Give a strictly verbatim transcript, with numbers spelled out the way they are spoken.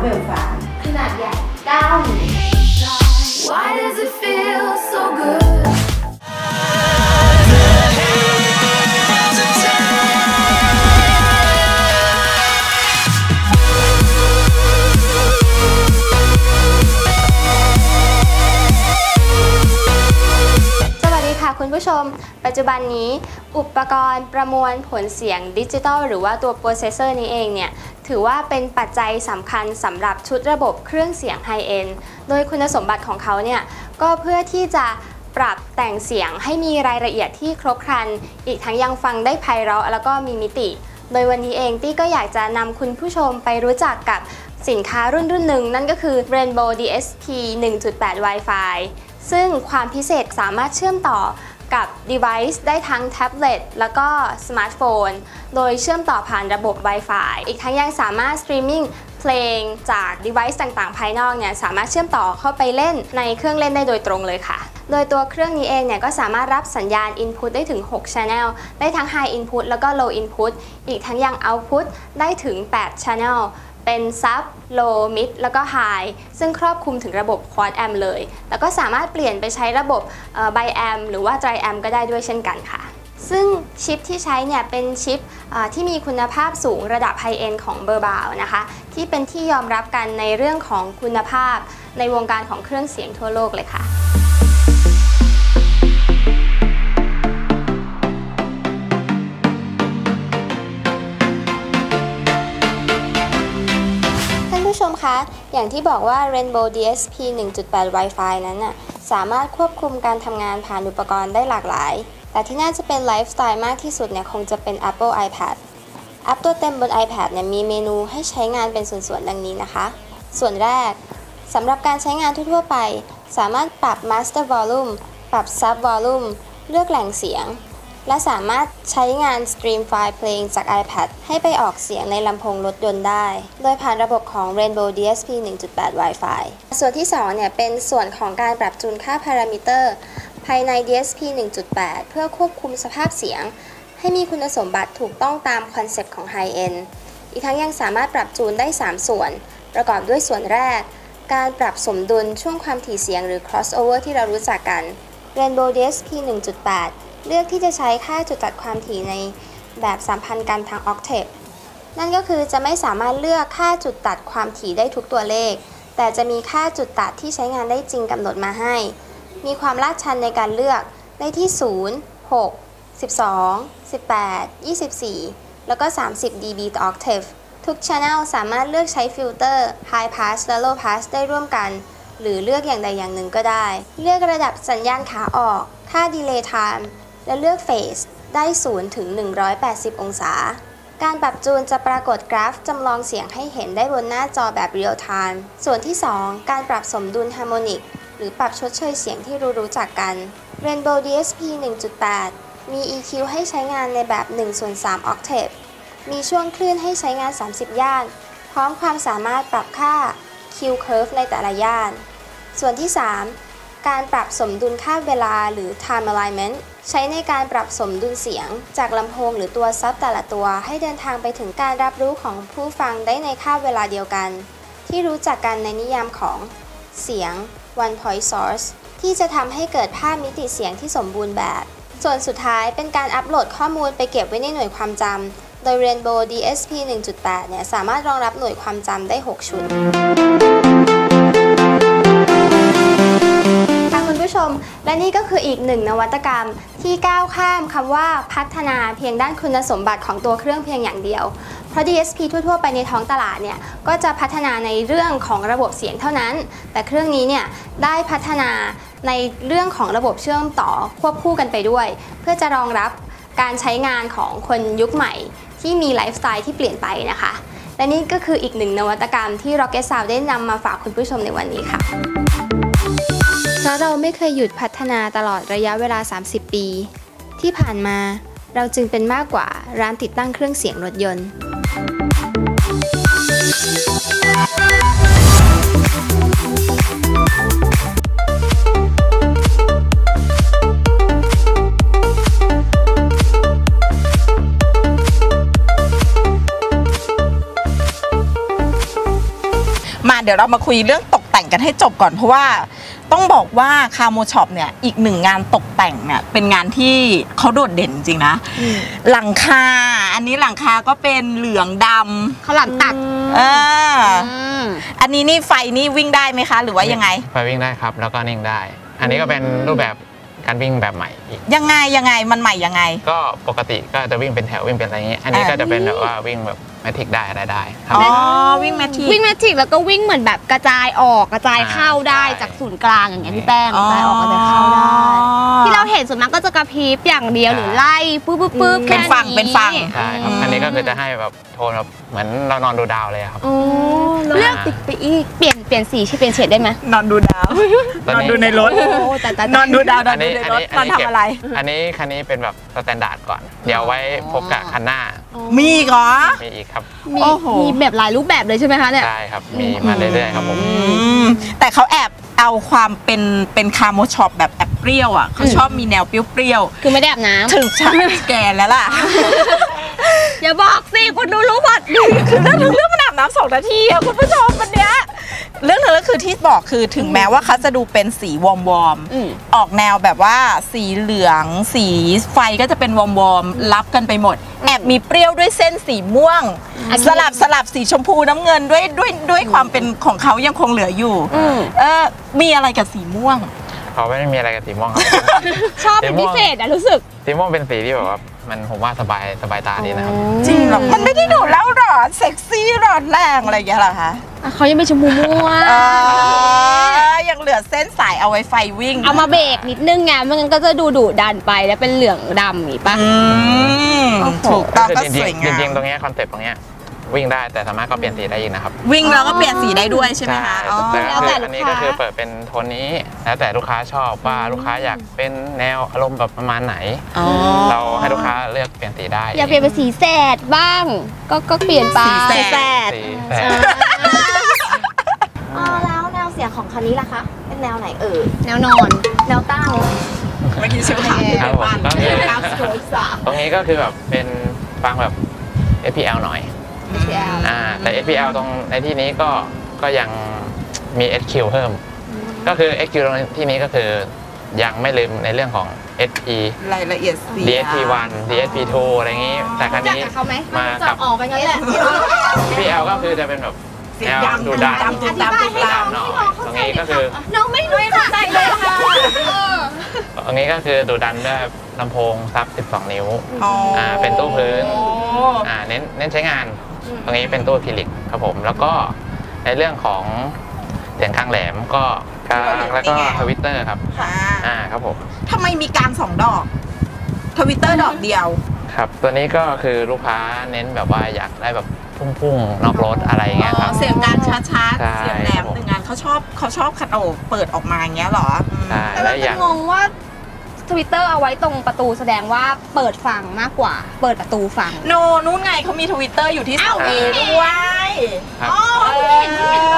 เวลฟานขนาดใหญ่เก้านิ้ว Why does it feel so good คุณผู้ชมปัจจุบันนี้อุปกรณ์ประมวลผลเสียงดิจิตอลหรือว่าตัวโปรเซสเซอร์นี้เองเนี่ยถือว่าเป็นปัจจัยสำคัญสำหรับชุดระบบเครื่องเสียงไฮเอนด์โดยคุณสมบัติของเขาเนี่ยก็เพื่อที่จะปรับแต่งเสียงให้มีรายละเอียดที่ครบครันอีกทั้งยังฟังได้ไพเราะแล้วก็มีมิติโดยวันนี้เองตี้ก็อยากจะนำคุณผู้ชมไปรู้จักกับสินค้ารุ่นรุ่นหนึ่งนั่นก็คือ Rainbow ดี เอส พี หนึ่งจุดแปด Wi-Fi ซึ่งความพิเศษสามารถเชื่อมต่อกับ device ได้ทั้งแท็บเล็ตแล้วก็สมาร์ทโฟนโดยเชื่อมต่อผ่านระบบ Wi-Fi อีกทั้งยังสามารถสตรีมมิ่งเพลงจาก device ต่างๆภายนอกเนี่ยสามารถเชื่อมต่อเข้าไปเล่นในเครื่องเล่นได้โดยตรงเลยค่ะโดยตัวเครื่องนี้เองเนี่ยก็สามารถรับสัญญาณ input ได้ถึงหก channel ได้ทั้ง high input แล้วก็ low input อีกทั้งยัง output ได้ถึงแปด channelเป็น sub low mid แล้วก็ high ซึ่งครอบคลุมถึงระบบ quad amp เลยแล้วก็สามารถเปลี่ยนไปใช้ระบบ bi amp หรือว่า tri amp ก็ได้ด้วยเช่นกันค่ะซึ่งชิปที่ใช้เนี่ยเป็นชิปที่มีคุณภาพสูงระดับ high end ของเบอร์บาวนะคะที่เป็นที่ยอมรับกันในเรื่องของคุณภาพในวงการของเครื่องเสียงทั่วโลกเลยค่ะผู้ชมคะอย่างที่บอกว่า Rainbow ดี เอส พี หนึ่งจุดแปด Wi-Fi นั้นน่ะสามารถควบคุมการทำงานผ่านอุปกรณ์ได้หลากหลายแต่ที่น่าจะเป็นไลฟ์สไตล์มากที่สุดเนี่ยคงจะเป็น Apple iPad แอปตัวเต็มบน iPad เนี่ยมีเมนูให้ใช้งานเป็นส่วนๆดังนี้นะคะส่วนแรกสำหรับการใช้งานทั่วๆไปสามารถปรับ Master Volume ปรับ Sub Volume เลือกแหล่งเสียงและสามารถใช้งานสตรีมไฟล์เพลงจาก iPad ให้ไปออกเสียงในลำโพงรถยนต์ได้โดยผ่านระบบของ Rainbow ดี เอส พี หนึ่งจุดแปด Wi-Fi ส่วนที่สองเนี่ยเป็นส่วนของการปรับจูนค่าพารามิเตอร์ภายใน ดี เอส พี หนึ่งจุดแปด เพื่อควบคุมสภาพเสียงให้มีคุณสมบัติถูกต้องตามคอนเซ็ปต์ของ High End อีกทั้งยังสามารถปรับจูนได้สามส่วนประกอบด้วยส่วนแรกการปรับสมดุลช่วงความถี่เสียงหรือ crossover ที่เรารู้จักกัน Rainbow ดี เอส พี หนึ่งจุดแปดเลือกที่จะใช้ค่าจุดตัดความถี่ในแบบสัมพันธ์กันทาง Octave นั่นก็คือจะไม่สามารถเลือกค่าจุดตัดความถี่ได้ทุกตัวเลขแต่จะมีค่าจุดตัดที่ใช้งานได้จริงกำหนดมาให้มีความลาดชันในการเลือกได้ที่ศูนย์ หก สิบสอง สิบแปด ยี่สิบสี่แล้วก็สามสิบ ดี บี ต่อ Octave ทุก Channel สามารถเลือกใช้ฟิลเตอร์ High Pass และ Low Pass ได้ร่วมกันหรือเลือกอย่างใดอย่างหนึ่งก็ได้เลือกระดับสัญญาณขาออกค่า Delay Timeและเลือกเฟสได้ศูนย์ถึงหนึ่งร้อยแปดสิบองศาการปรับจูนจะปรากฏกราฟจำลองเสียงให้เห็นได้บนหน้าจอแบบเรียลไทม์ส่วนที่สองการปรับสมดุลฮาร์โมนิกหรือปรับชดเชยเสียงที่รู้รู้จักกัน Rainbow ดี เอส พี หนึ่งจุดแปด มี อี คิว ให้ใช้งานในแบบหนึ่งส่วนสาม Octave มีช่วงคลื่นให้ใช้งานสามสิบย่านพร้อมความสามารถปรับค่า Q Curve ในแต่ละย่านส่วนที่สามการปรับสมดุลค่าเวลาหรือ time alignment ใช้ในการปรับสมดุลเสียงจากลำโพงหรือตัวซับแต่ละตัวให้เดินทางไปถึงการรับรู้ของผู้ฟังได้ในค่าเวลาเดียวกันที่รู้จักกันในนิยามของเสียง one point source ที่จะทำให้เกิดภาพมิติเสียงที่สมบูรณ์แบบส่วนสุดท้ายเป็นการอัปโหลดข้อมูลไปเก็บไว้ในหน่วยความจำโดย Rainbow ดี เอส พี หนึ่งจุดแปด เนี่ยสามารถรองรับหน่วยความจำได้หกชุดคุณผู้ชมและนี่ก็คืออีกหนึ่งนวัตกรรมที่ก้าวข้ามคำว่าพัฒนาเพียงด้านคุณสมบัติของตัวเครื่องเพียงอย่างเดียวเพราะ ดี เอส พี ทั่วๆไปในท้องตลาดเนี่ยก็จะพัฒนาในเรื่องของระบบเสียงเท่านั้นแต่เครื่องนี้เนี่ยได้พัฒนาในเรื่องของระบบเชื่อมต่อควบคู่กันไปด้วยเพื่อจะรองรับการใช้งานของคนยุคใหม่ที่มีไลฟ์สไตล์ที่เปลี่ยนไปนะคะและนี่ก็คืออีกหนึ่งนวัตกรรมที่ Rocket Sound ได้นำมาฝากคุณผู้ชมในวันนี้ค่ะเพราะเราไม่เคยหยุดพัฒนาตลอดระยะเวลาสามสิบปีที่ผ่านมาเราจึงเป็นมากกว่าร้านติดตั้งเครื่องเสียงรถยนต์มาเดี๋ยวเรามาคุยเรื่องตกแต่งกันให้จบก่อนเพราะว่าต้องบอกว่าคาโมช็อปเนี่ยอีกหนึ่งงานตกแต่งเนี่ยเป็นงานที่เขาโดดเด่นจริงนะหลังคาอันนี้หลังคาก็เป็นเหลืองดำเขาหลังตัดเอออันนี้นี่ไฟนี่วิ่งได้ไหมคะหรือว่ายังไงไฟวิ่งได้ครับแล้วก็นิ่งได้อันนี้ก็เป็นรูปแบบการวิ่งแบบใหม่อีกยังไงยังไงมันใหม่ยังไงก็ปกติก็จะวิ่งเป็นแถววิ่งเป็นอะไรอย่างนี้อันนี้ก็จะเป็นแบบว่าวิ่งแบบแมทริกได้ได้ได้อ๋อวิ่งแมทริกวิ่งแมทริกแล้วก็วิ่งเหมือนแบบกระจายออกกระจายเข้าได้จากศูนย์กลางอย่างเงี้ยพี่แป้งกระจายออกกระจายเข้าได้ที่เราเห็นส่วนมากก็จะกระพริบอย่างเดียวหรือไล่ปุ๊บปุ๊บปุ๊บเป็นฝั่งเป็นฝั่งใช่ครับอันนี้ก็คือจะให้แบบโทนแบบเหมือนเรานอนดูดาวเลยครับเลือกติดไปอีกเปลี่ยนเปลี่ยนสีที่เปลี่ยนเฉดได้ไหมนอนดูดาวนอนดูในรถนอนดูดาวนอนดูในรถตอนทำอะไรอันนี้คันนี้เป็นแบบสแตนดาร์ดก่อนเดี๋ยวไว้พบกับคันหน้ามีอีกเหรอมีอีกครับมีแบบหลายรูปแบบเลยใช่ไหมคะเนี่ยใช่ครับมีมาเรื่อยๆครับผมแต่เขาแอบเอาความเป็นเป็นคาโมช็อปแบบแอบเปรี้ยวอ่ะเขาชอบมีแนวเปรี้ยวๆคือไม่ได้อาบน้ำถึงชักแก่แล้วล่ะอย่าบอกสิคุณดูรู้หมดคือเรื่องเรื่องมันอาบน้ำสองนาทีอะคุณผู้ชมวันเนี้ยเรื่องนึงก็คือที่บอกคือถึงแม้ว่าเขาจะดูเป็นสีวอมวอมออกแนวแบบว่าสีเหลืองสีไฟก็จะเป็นวอมวอมรับกันไปหมดแอบมีเปรี้ยวด้วยเส้นสีม่วงสลับสลับสีชมพูน้ำเงินด้วยด้วยด้วยความเป็นของเขายังคงเหลืออยู่เออมีอะไรกับสีม่วงเขาไม่มีอะไรกับสีม่วงชอบเป็นพิเศษอะรู้สึกสีม่วงเป็นสีที่แบบว่ามันผมว่าสบายสบายตาดีนะครับจริงหรอมันไม่ได้ดูแล้วหรอเซ็กซี่หรอแรงอะไรอย่างเงี้ยหรอคะเขายังเป็นชมพูม่วงยังเหลือเส้นสายเอาไว้ไฟวิ่งเอามาเบรกนิดนึงไงไม่งั้นก็จะดูดุดันไปแล้วเป็นเหลืองดำนี่ปะถูกต้องก็สวยงามจริงๆตรงนี้คอนเซ็ปต์ตรงนี้วิ่งได้แต่สามารถก็เปลี่ยนสีได้อีกนะครับวิ่งแล้วก็เปลี่ยนสีได้ด้วยใช่ไหมคะแต่ก็คืออันนี้ก็คือเปิดเป็นโทนนี้แล้วแต่ลูกค้าชอบว่าลูกค้าอยากเป็นแนวอารมณ์แบบประมาณไหนเราให้ลูกค้าเลือกเปลี่ยนสีได้อยากเปลี่ยนเป็นสีแสดบ้างก็ก็เปลี่ยนไปสีแสดอ๋อแล้วแนวเสียงของคันนี้ล่ะคะเป็นแนวไหนเอ่ยแนวนอนแนวตั้งเมื่อกี้ชื่อถามครับผมก็คือตรงนี้ก็คือแบบเป็นฟังแบบ เอฟ พี แอล หน่อยอ่าแต่ เอฟ พี แอล ตรงในที่นี้ก็ก็ยังมี เอส คิว เพิ่มก็คือ เอส คิว ที่นี้ก็คือยังไม่ลืมในเรื่องของ เอส อีรายละเอียดเสียงดี เอส พี วัน ดี เอส พี ทู อะไรอย่างนี้แต่คันนี้มากับออกไปงั้นแหละเอฟ พี แอล ก็คือจะเป็นแบบแนวดูดันดูดันดูดันหน่อยตรงนี้ก็คือน้องไม่รู้จักเลยค่ะตรงนี้ก็คือดูดันด้วยลำโพงซับสิบสองนิ้วอ่าเป็นตู้พื้นอ่าเน้นเน้นใช้งานตรงนี้เป็นตู้อะคริลิกครับผมแล้วก็ในเรื่องของเสียงข้างแหลมก็กลางแล้วก็ทวิตเตอร์ครับอ่าครับผมทำไมมีการสองดอกทวิตเตอร์ดอกเดียวครับตัวนี้ก็คือลูกค้าเน้นแบบว่าอยากได้แบบพุ่งๆนอกรถอะไรเงี้ยครับเสียงดังช้าๆเสียงแหลมหนึ่งงานเขาชอบเขาชอบคันโอเปิดออกมาอย่างเงี้ยหรอใช่แล้วอย่างงงว่าทวิตเตอร์เอาไว้ตรงประตูแสดงว่าเปิดฟังมากกว่าเปิดประตูฟังโนนู้นไงเขามีทวิตเตอร์อยู่ที่เสาเอด้วยอ๋อเห็นเห็น